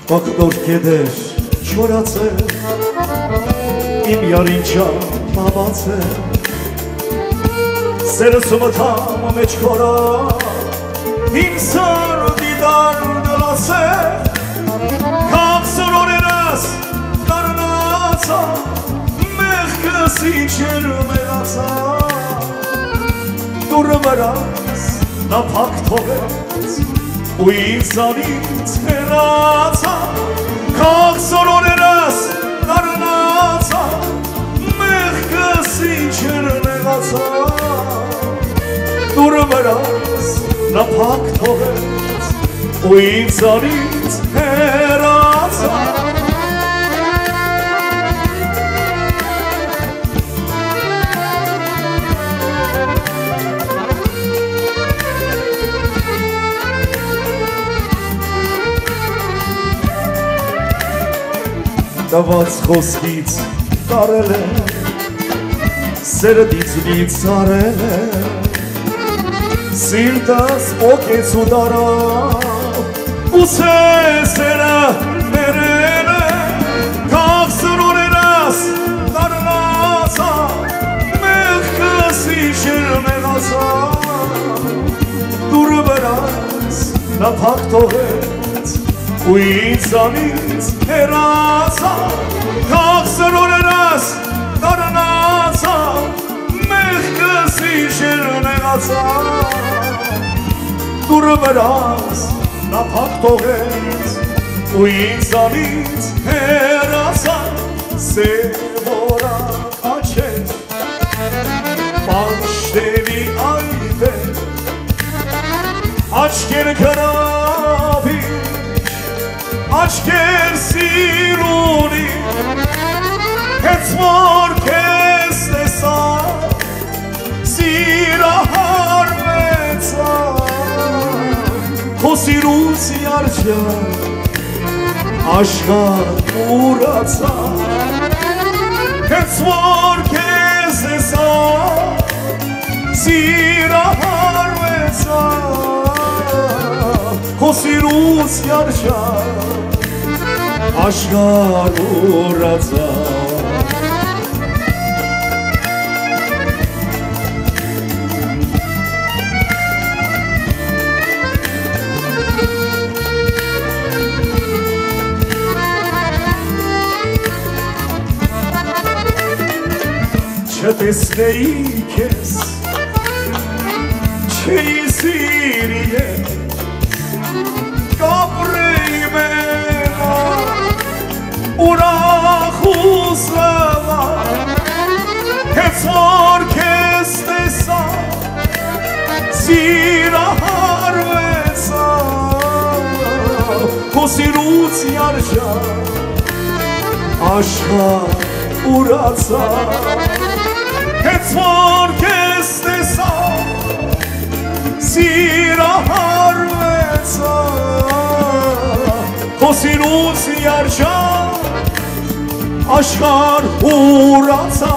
Ակտոր կեդեր չորացել Իմ յարինչան մամացել Սերսումը թամ մեջ կորա Իմ սար դիդար դլացել Կաղսորորերս կարնացա Մեղքս իչեր մեղացա Դուրը վրաս նա պակ թողեց ու ինձանից հեռացա Կաղսորորերս կարնացա Մեղքս իչեր մեղացա Դուրը վրաս նա պակ թողեց ու ինձանից հեռացա Տված խոսքից տարել է Սերդից լից արել է Սիրտս ոգեց ու դարավ Ուսե սերը մերել է Կաղսրորերս դարնացա Մեղքս իչեր մեղացա Դուրը վրաս նա պակ թողեց ու ինձանից հեռացա Կաղսրորերս դարնացա Մեղքս իչեր մեղացա Դուրը վրաս նա պակ թողեց ու ինձանից հեռացա Սևորակ աչեր Պանչտելի այվեր Աչքեր կրավի Աչքեր սիրունի Հենց որ կեզ տեսա Սիրահարվեցա Քո սիրուց յարջա Աշխարհ ուրացա Հենց որ կեզ տեսա Սիրահարվեցա Քո սիրուց յարջա Աշխարհ ուրացա Չտեսնեի քեզ Չէի սիրի ես Կապրեի մենա Ուրախ ու սլավա Հենց որ քեզ տեսա Սիրահարվեցա Քո սիրուց յարջա Աշխարհ ուրացա Հենց որ քեզ տեսա Սիրահարվեցա Քո սիրուց յարջա Աշխարհ ուրացա